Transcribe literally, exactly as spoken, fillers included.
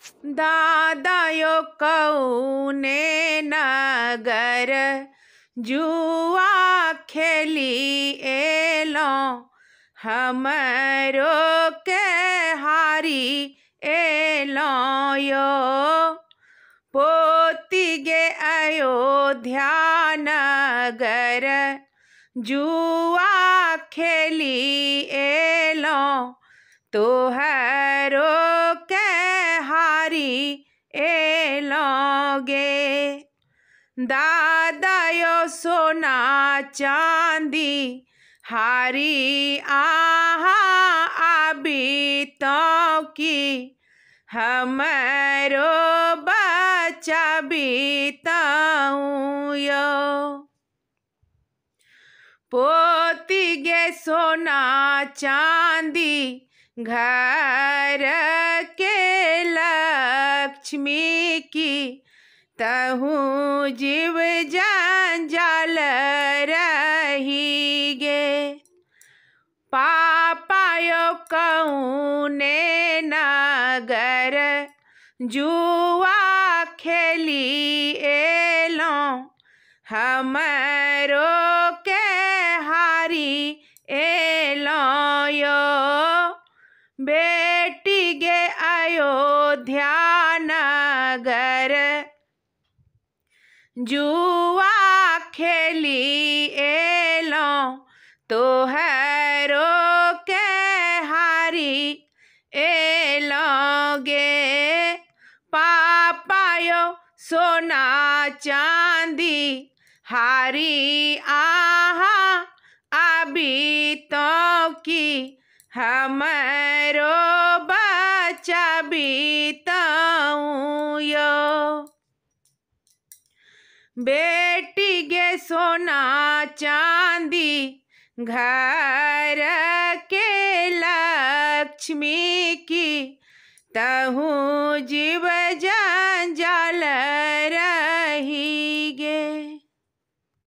दादा यो कौने नगर जुआ खेली एलो, हमरो के हारी एलो यो। पोती गे अयोध्या नगर जुआ खेली एलो, तोहरो के हारी एलोगे। दादा यो सोना चांदी हारी आहा आबी तो की, हमरो बच्चा बीताऊं यो। पोती गे सोना चांदी घर के लक्ष्मी की, तहूँ जीव जंजाल रही गे। पापा यो कौने नगर जुआ खेली एलो, हमरो के हारी एलो यो। बेटी गे अयोध्या नगर जुआ खेली एलो, तोहरो के हारी एलोगे। पापा यो सोना चांदी हारी आहा आबी तो की, हमरो बच्चा बीताऊं यो। बेटी गे सोना चांदी घर के लक्ष्मी की, तहूँ जीव